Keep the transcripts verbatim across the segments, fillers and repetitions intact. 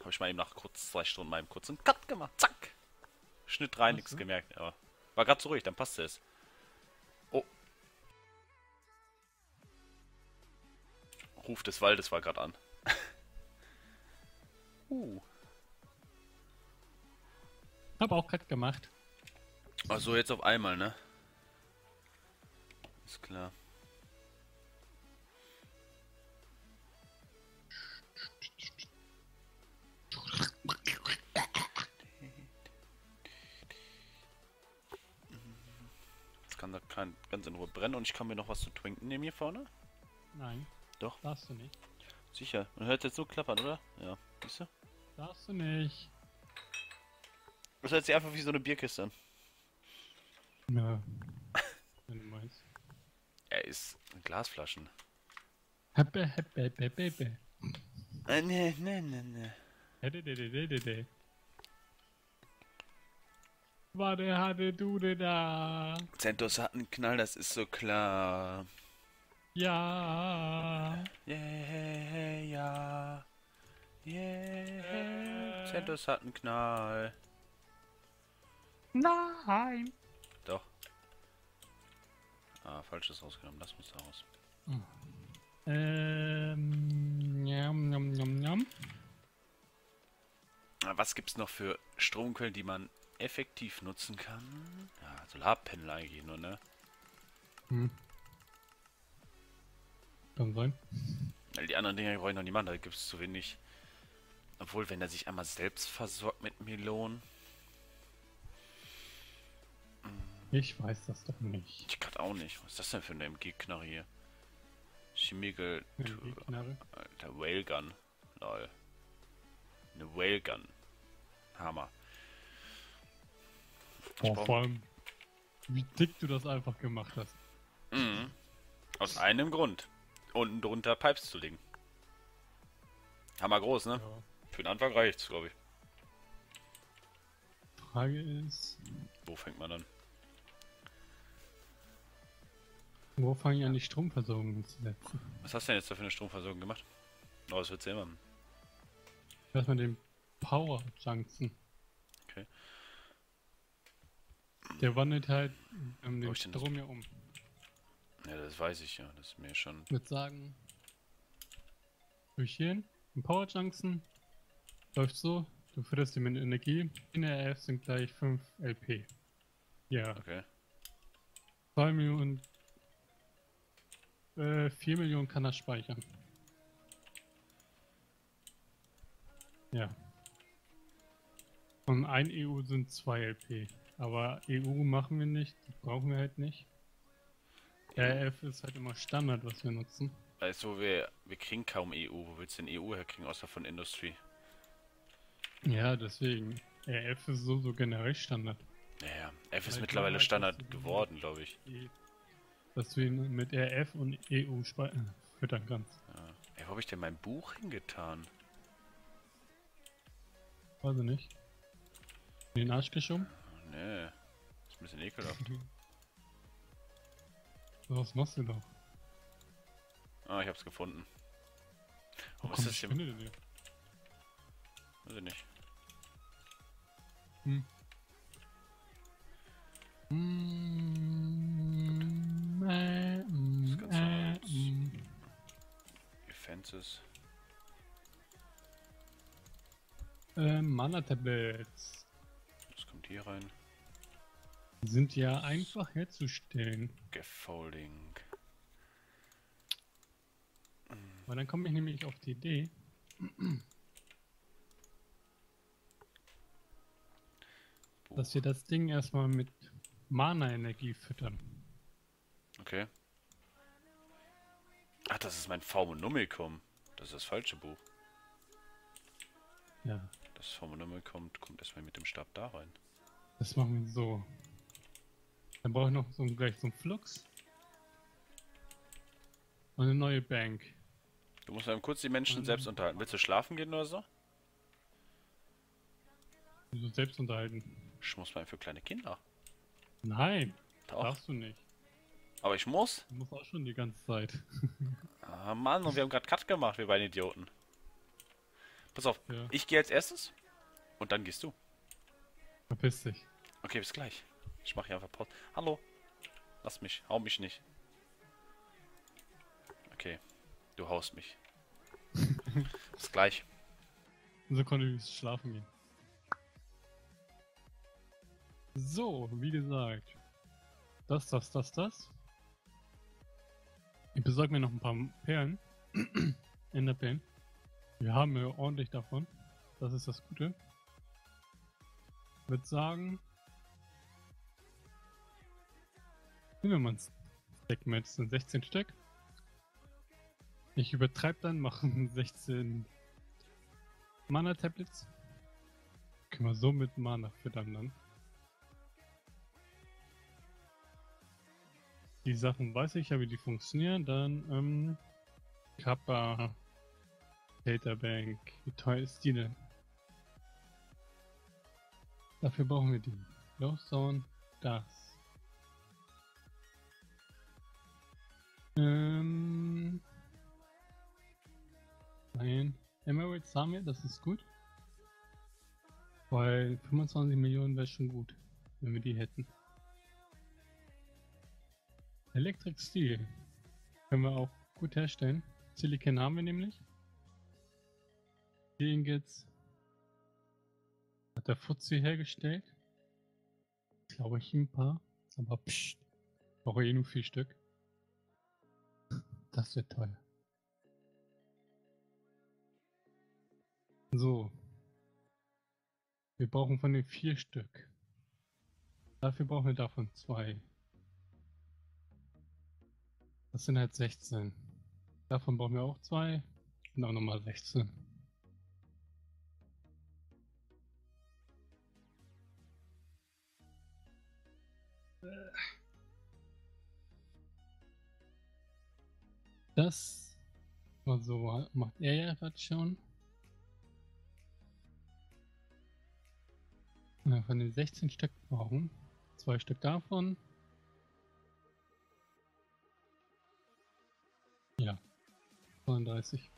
Habe ich mal eben nach kurz zwei Stunden mal eben kurz einen Cut gemacht. Zack. Schnitt rein, nichts gemerkt. Aber war gerade so ruhig, dann passte es. Oh. Ruf des Waldes war gerade an. uh. Hab auch Cut gemacht. Also jetzt auf einmal, ne? Ist klar. Jetzt kann da kein, ganz in Ruhe brennen und ich kann mir noch was zu trinken nehmen hier vorne? Nein. Doch. Darfst du nicht. Sicher. Man hört jetzt so klappern, oder? Ja. Siehst du? Darfst du nicht. Das hört sich einfach wie so eine Bierkiste an. Ja. Wenn du meinst. Er ist Glasflaschen. Heppe, heppe, heppe, heppe. Äh, ne, ne, ne, ne. Hededededede. Warte, hatte du denn da? Zentos hat einen Knall, das ist so klar. Ja. Yeah, ja. Yeah. Zentos hat einen Knall. Nein. Doch. Ah, falsches rausgenommen. Das muss da raus. Ähm. Njam, njam, njam, njam. Was gibt's noch für Stromquellen, die man effektiv nutzen kann? Ja, Solarpanel eigentlich nur, ne? Hm. Kann sein. Weil die anderen Dinger brauche ich noch nicht machen, da gibt es zu wenig. Obwohl, wenn er sich einmal selbst versorgt mit Melonen. Ich weiß das doch nicht. Ich gerade auch nicht. Was ist das denn für eine M G-Knarre hier? Chemical. Knarre. Alter, Whalegun. Lol. Eine Whalegun. Hammer. Oh, vor allem, wie dick du das einfach gemacht hast. Mhm. Aus einem Grund. Unten drunter Pipes zu legen. Hammer groß, ne? Ja. Für den Anfang reicht's, glaube ich. Frage ist, Wo fängt man an? wo fange ich an, die Stromversorgung zu setzen? Was hast du denn jetzt da für eine Stromversorgung gemacht? Oh, das wird's immer. Erstmal den Power Junction. Okay. Der wandelt halt um Wo den ich denn das- Strom ja um. Ja, das weiß ich ja. Das ist mir schon. Ich würde sagen, durch hier hin, ein Power Junction läuft so, du fütterst die mit Energie, in der R F sind gleich fünf L P. Ja, Okay. zwei Millionen, äh, vier Millionen kann er speichern. Ja. Und ein E U sind zwei L P. Aber E U machen wir nicht, die brauchen wir halt nicht. R F ist halt immer Standard, was wir nutzen. Also wir, wir kriegen kaum E U. Wo willst du denn E U herkriegen, außer von Industry? Ja, deswegen. R F ist so, so generell Standard. Naja, F ist Weil mittlerweile klar, Standard dass du- geworden, glaube ich. Dass du ihn mit R F und E U spe- äh, füttern kannst. Ja. Ey, wo habe ich denn mein Buch hingetan? Weiß ich nicht. In den Arsch geschoben? Oh, nee. Ist ein bisschen ekelhaft. Was machst du doch? Ah, ich hab's gefunden. Wo Was kommt ist die das hier? Spinne denn her? Weiß ich nicht. Hm. Mm, äh, mm, Das Ganze äh, als- mm. Defenses. Äh, Mana-Tablets Das kommt hier rein. sind ja einfach herzustellen. Scaffolding. Weil dann komme ich nämlich auf die Idee, dass wir das Ding erstmal mit Mana-Energie füttern. Okay. Ach, das ist mein Formonomicum. Das ist das falsche Buch. Ja, Das Formonomicum kommt erstmal mit dem Stab da rein. das machen wir so. Dann brauche ich noch so gleich so einen Flux. Und eine neue Bank. Du musst dann kurz die Menschen Mhm. selbst unterhalten. Willst du schlafen gehen oder so? So selbst unterhalten. Ich muss mal für kleine Kinder. Nein, Doch. darfst du nicht. Aber ich muss. Du musst auch schon die ganze Zeit. Ah, Mann, und wir haben gerade Cut gemacht, wir beiden Idioten. Pass auf, Ja. ich gehe als erstes und dann gehst du. Verpiss dich. Okay, bis gleich. Ich mache hier einfach Pause. Hallo. Lass mich, hau mich nicht. Okay, du haust mich. Bis gleich. Und so konnte ich schlafen gehen. So, wie gesagt. Das, das, das, das. Ich besorge mir noch ein paar Perlen. Enderperlen. Wir haben ja ordentlich davon. Das ist das Gute. Ich würde sagen, nehmen wir mal ein Stack mit. Das sind sechzehn Stück. Ich übertreibe dann, machen sechzehn Mana-Tablets. Können wir so mit Mana füttern dann. Die Sachen weiß ich ja, wie die funktionieren. Dann, ähm, Kappa, Databank. Wie teuer ist die denn? Dafür brauchen wir die. Lowstone, das. Ähm. Nein. Emeralds haben wir, das ist gut. Weil fünfundzwanzig Millionen wäre schon gut, wenn wir die hätten. Electric Steel können wir auch gut herstellen. Silicon haben wir nämlich. Den geht's. Hat der Fuzzi hergestellt. Glaube ich ein paar. Aber pssst. Brauche eh nur vier Stück. Das wird teuer. So. Wir brauchen von den vier Stück. Dafür brauchen wir davon zwei. Das sind halt sechzehn. Davon brauchen wir auch zwei. Und auch nochmal sechzehn. Das war so, macht er ja gerade schon. Ja, von den sechzehn Stück brauchen. Zwei Stück davon. Ja. zweiunddreißig.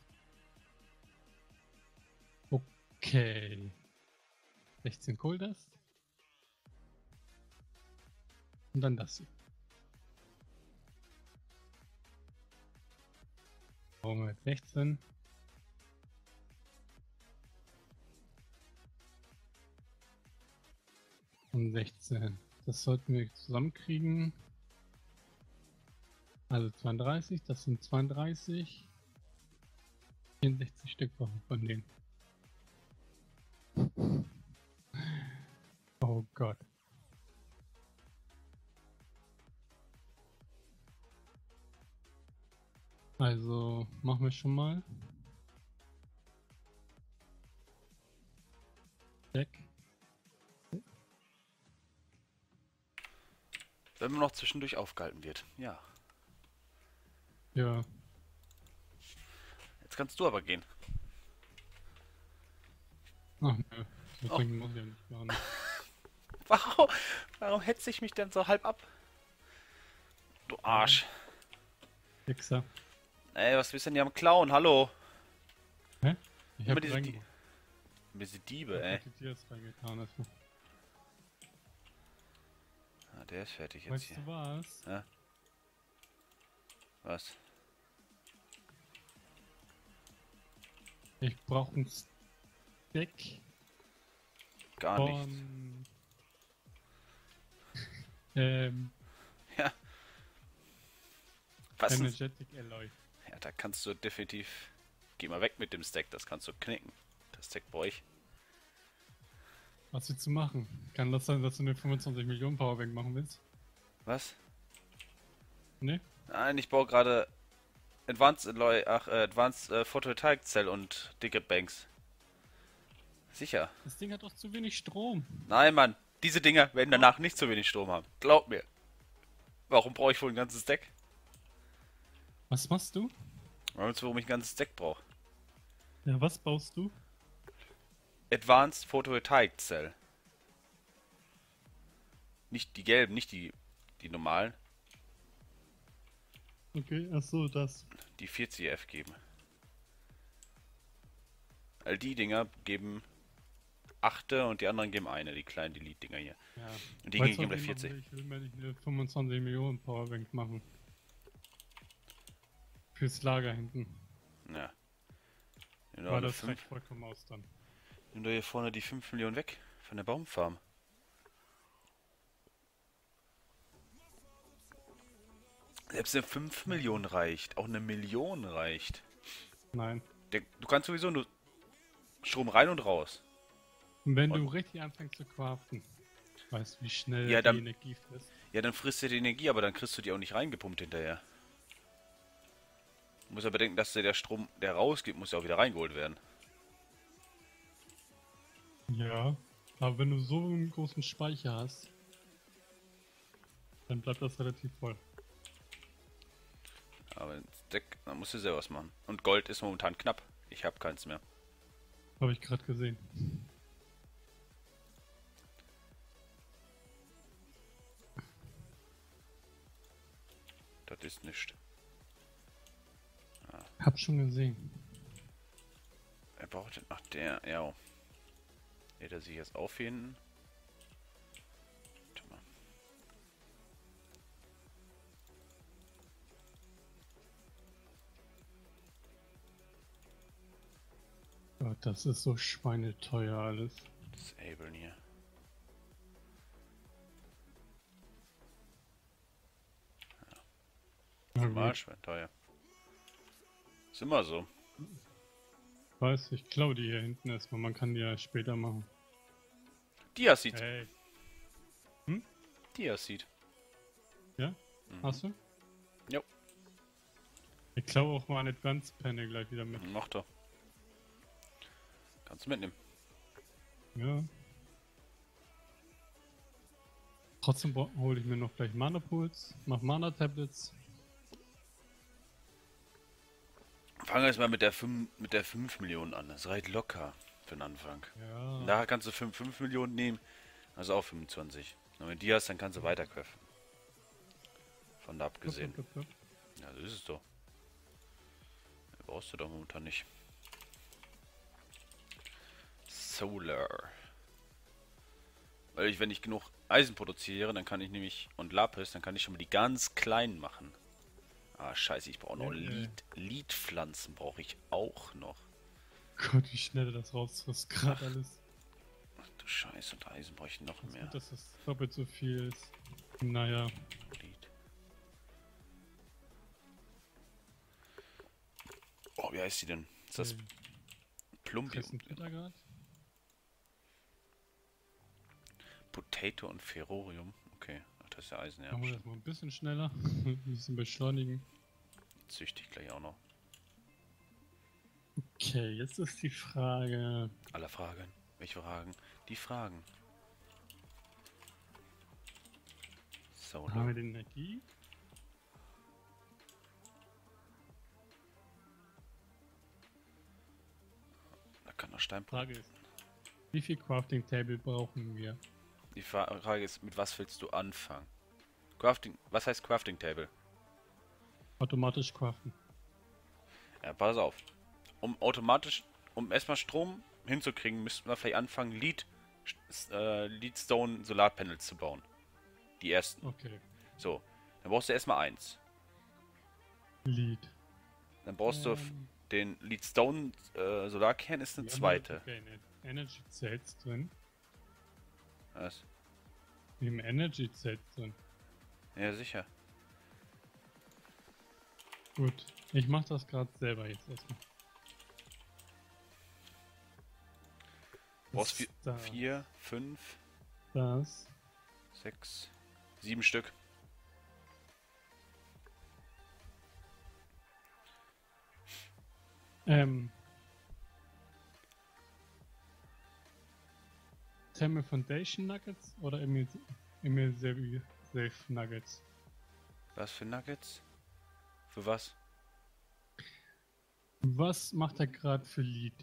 Okay. sechzehn Kohldas. Und dann das hier. Brauchen wir jetzt sechzehn. Und sechzehn. Das sollten wir zusammenkriegen. Also zweiunddreißig, das sind zweiunddreißig. vierundsechzig Stück brauchen wir von denen. Oh Gott. Also machen wir schon mal. Deck. Wenn man noch zwischendurch aufgehalten wird. Ja. Ja. Jetzt kannst du aber gehen. Ach nö. So Oh. trinken muss ich ja nicht gar nicht. Warum? Warum hetze ich mich denn so halb ab? Du Arsch. Wichser. Ey, was willst du denn hier am Klauen? Hallo? Hä? Ich Immer hab diese, Die reingebracht. diese Diebe, Ich ey. hab die Tiers reingetan erstmal. Ah, der ist fertig jetzt Weißt hier. du was? Ja. Was? Ich brauche ein Stack Gar nichts. von... ähm... Ja. Was denn? Energetic Alloy. Ja, da kannst du definitiv... Geh mal weg mit dem Stack, das kannst du knicken. Das Stack brauche ich. Was willst du machen? Kann das sein, dass du eine fünfundzwanzig Millionen Powerbank machen willst? Was? Ne? Nein, ich baue gerade Advanced Alloy, ach, äh, Advanced äh, Photovoltaic Cell und dicke Banks. Sicher. Das Ding hat doch zu wenig Strom. Nein, Mann. Diese Dinger werden danach nicht so wenig Strom haben. Glaub mir. Warum brauche ich wohl ein ganzes Deck? Was machst du? Warum, warum ich ein ganzes Deck brauche? Ja, was baust du? Advanced Photovoltaic Cell. Nicht die gelben, nicht die, die normalen. Okay, ach so, das. Die vierzig F geben. All die Dinger geben achte und die anderen geben eine, die kleinen Delete-Dinger hier. Ja. Und die Weißt geben du, was gleich ich machen vierzig. will? Ich will mir nicht eine fünfundzwanzig Millionen Powerbank machen. Fürs Lager hinten. Ja. Nimm doch, Weil alle das reicht fünf, vollkommen aus dann. nimm doch hier vorne die fünf Millionen weg von der Baumfarm. Selbst eine fünf Millionen reicht. Auch eine Million reicht. Nein. Der, du kannst sowieso nur Strom rein und raus. Und wenn Und- du richtig anfängst zu craften, weißt du, wie schnell Ja, die dann- Energie frisst. Ja, dann frisst du die Energie, aber dann kriegst du die auch nicht reingepumpt hinterher. Du musst ja bedenken, dass der Strom, der rausgeht, muss ja auch wieder reingeholt werden. Ja. Aber wenn du so einen großen Speicher hast, dann bleibt das relativ voll. Aber ins Deck, dann musst du selber was machen. Und Gold ist momentan knapp. Ich habe keins mehr. Habe ich gerade gesehen. Das ist nicht. Hab schon gesehen. Er braucht den. Ach, der. Ja. Lädt er sich jetzt auf hier hinten? Warte mal. Gott, das ist so schweineteuer alles. Disablen hier. Na Mal gut. schwer teuer. Ist immer so. Weiß, ich klaue die hier hinten erstmal. Man kann die ja später machen. Diazid. Hey. Diazid. Ja? Mhm. Hast du? Jo. Ich klaue auch mal eine Advanced Panel gleich wieder mit. Mach doch. Kannst du mitnehmen. Ja. Trotzdem hole ich mir noch gleich Mana Pools, mach Mana Tablets. Fangen wir jetzt mal mit der fünf, mit der fünf Millionen an. Das reicht locker für den Anfang. Ja. Da kannst du fünf, fünf Millionen nehmen. Also auch fünfundzwanzig. Und wenn die hast, dann kannst du weiter craften. Von da abgesehen. Plup, plup, plup. Ja, so ist es doch. Das brauchst du doch momentan nicht. Solar. Weil ich, wenn ich genug Eisen produziere, dann kann ich nämlich, und Lapis, dann kann ich schon mal die ganz kleinen machen. Ah, scheiße, ich brauche noch Ja, äh. Lied. Liedpflanzen brauche ich auch noch. Gott, wie schnell das rausfrisst gerade alles. Ach du Scheiße, und Eisen brauche ich noch Das mehr. gut, dass das doppelt so viel ist. Naja. Lied. Oh, wie heißt die denn? Ist das äh, Plumbium? Fressen Twitter gerade? Potato und Ferrorium. Okay, ach, das ist ja Eisen, ja. Machen wir das mal ein bisschen schneller. ein bisschen beschleunigen. Züchte ich gleich auch noch. Okay, jetzt ist die Frage. Alle Fragen. Welche Fragen? Die Fragen. So, Haben wir die Energie? da kann noch Stein. Frage ist, wie viel Crafting Table brauchen wir? Die Fra- Frage ist, mit was willst du anfangen? Crafting. Was heißt Crafting Table? Automatisch craften. Ja, pass auf. Um automatisch, um erstmal Strom hinzukriegen, müssten wir vielleicht anfangen, Lead, äh, Leadstone Solarpanels zu bauen. Die ersten. Okay. So, dann brauchst du erstmal eins. Lead. Dann brauchst du Ähm, den Leadstone äh, Solarkern ist eine wir haben zweite. halt keine Energy Cells drin. Was? Wir haben Energy Cells drin. Ja, sicher. Gut. Ich mach das gerade selber jetzt erstmal. Du brauchst Das vier, da, vier, fünf, Das. sechs, sieben Stück. Ähm. Thermal Foundation Nuggets oder Emil, Emil Safe Nuggets? Was für Nuggets? Für was? Was macht er gerade für Lead?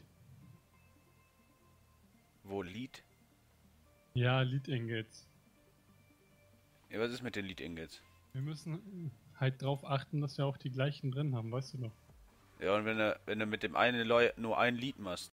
Wo Lead? Ja, Lead Ingots. Ja, was ist mit den Lead Ingots? Wir müssen halt drauf achten, dass wir auch die gleichen drin haben, weißt du noch? Ja, und wenn du, wenn du mit dem einen Leu nur ein Lead machst,